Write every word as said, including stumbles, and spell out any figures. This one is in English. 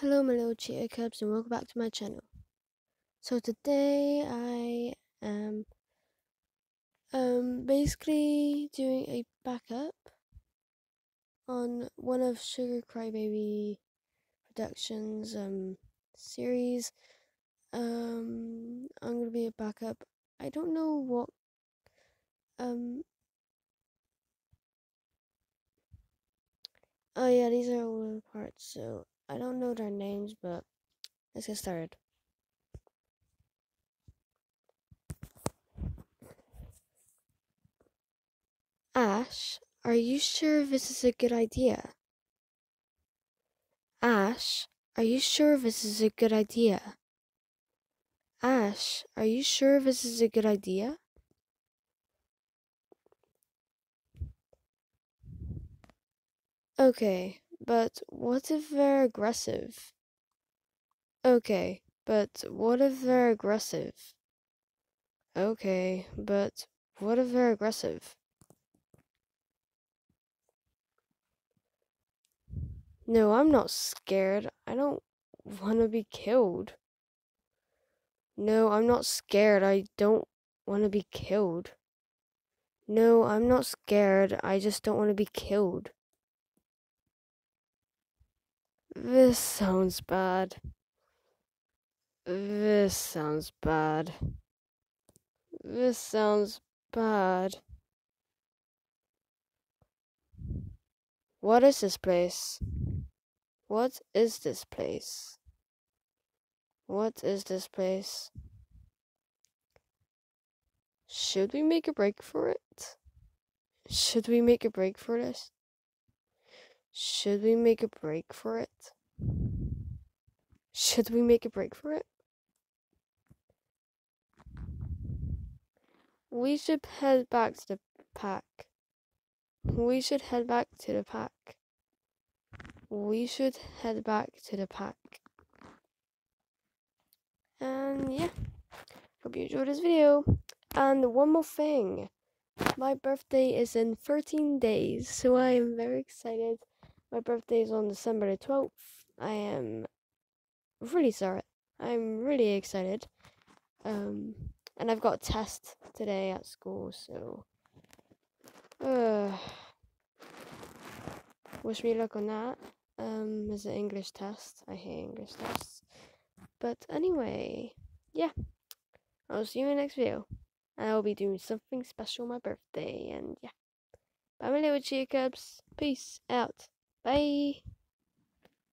Hello my little cheetah cubs and welcome back to my channel. So today I am um basically doing a backup on one of Sugar Crybaby Productions um series. Um I'm gonna be a backup. I don't know what um oh yeah, these are all the parts, so I don't know their names, but let's get started. Ash, are you sure this is a good idea? Ash, are you sure this is a good idea? Ash, are you sure this is a good idea? Okay, but what if they're aggressive? Okay, but what if they're aggressive? Okay, but what if they're aggressive? No, I'm not scared. I don't want to be killed. No, I'm not scared. I don't want to be killed. No, I'm not scared. I just don't want to be killed. This sounds bad. This sounds bad. This sounds bad. What is this place? What is this place? What is this place? Should we make a break for it? Should we make a break for this? Should we make a break for it? Should we make a break for it? We should head back to the pack. We should head back to the pack. We should head back to the pack. And yeah, hope you enjoyed this video. And one more thing, my birthday is in thirteen days, so I am very excited. My birthday is on December the twelfth. I am really sorry. I'm really excited. Um, and I've got a test today at school, so uh, wish me luck on that. Um, it's an English test. I hate English tests. But anyway, yeah, I'll see you in the next video. And I will be doing something special on my birthday, and yeah. Bye my little cheetah cubs. Peace out. Bye.